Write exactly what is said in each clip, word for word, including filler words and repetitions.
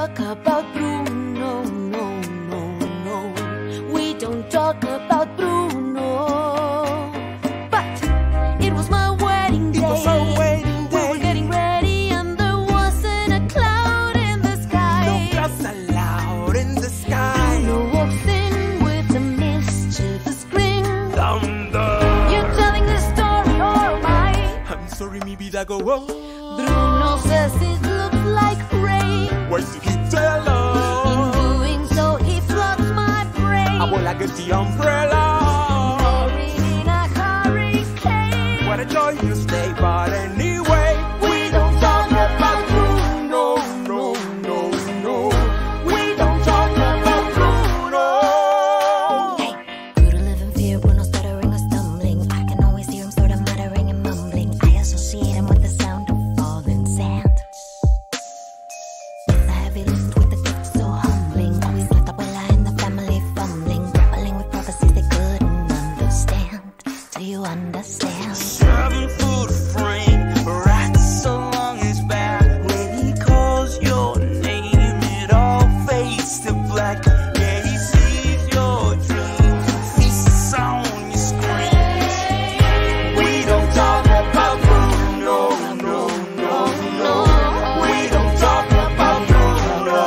talk about Bruno, no, no, no. We don't talk about Bruno. But it was my wedding day. It was our wedding day. We were getting ready and there wasn't a cloud in the sky. No clouds allowed in the sky. Bruno walks in with a mischievous grin. Thunder. You're telling this story or am I? I'm sorry, mi vida go on. Bruno says it looks like rain. Why should he tell us? In doing so, he floods my brain. I will like get the umbrella. Buried in a hurricane. What a joyous day, but anyway, we don't talk about Bruno, no, no, no. We don't talk about Bruno. Hey, Bruno live in fear, Bruno stuttering or stumbling. I can always hear him sort of muttering and mumbling. I associate him with the sound of falling sand. It's a heavy lift with a gift so humbling. Always let the abuela in the family fumbling, grappling with prophecies they couldn't understand. Do you understand? Seven foot frame, right so long his back. When he calls your name, it all fades to black. Yeah, he sees your dreams, feasts on your screams. We don't talk about Bruno, no, no, no. We don't talk about Bruno.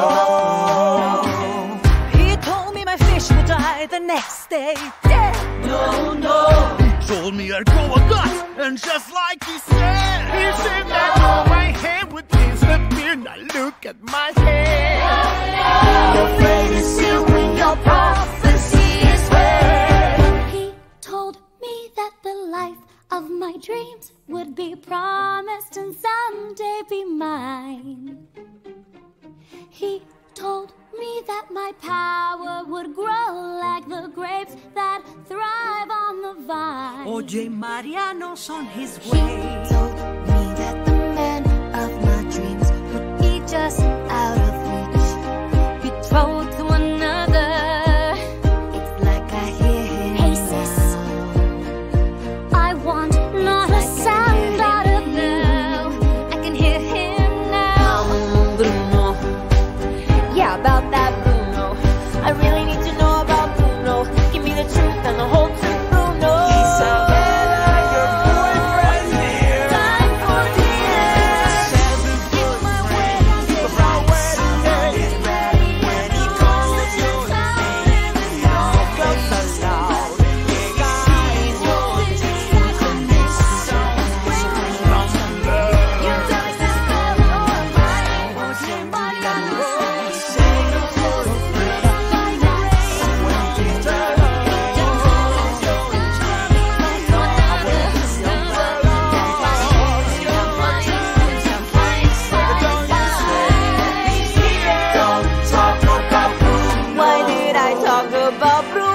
He told me my fish would die the next day. Dead. No, no. Told me I'd grow a gut, and just like he said, he said that all my hair would disappear. Now look at my hair. Your fate is sealed when your prophecy is read. He told me that the life of my dreams would be promised and someday be mine. He told me that my power would grow like the grapes that thrive on the vine. Oye, Mariano's on his He way. told me that the man of my dreams would be just out of reach, betrothed to another. It's like I hear him hey, sis. I want not a sound out of you. I can hear him now. Bruno. Yeah, about that Bruno. I really need to know about Bruno. Give me the truth and the whole truth, Bruno. He's a your boyfriend here. Time for dinner. It's my wedding day. It's our wedding day. Get ready. When he calls your name, it all Clouds fades to allowed black. in the Yeah, he sky. sees your dreams, feasts on your screams. You're telling this story or am I? Somebody on the road. Why did I talk about Bruno?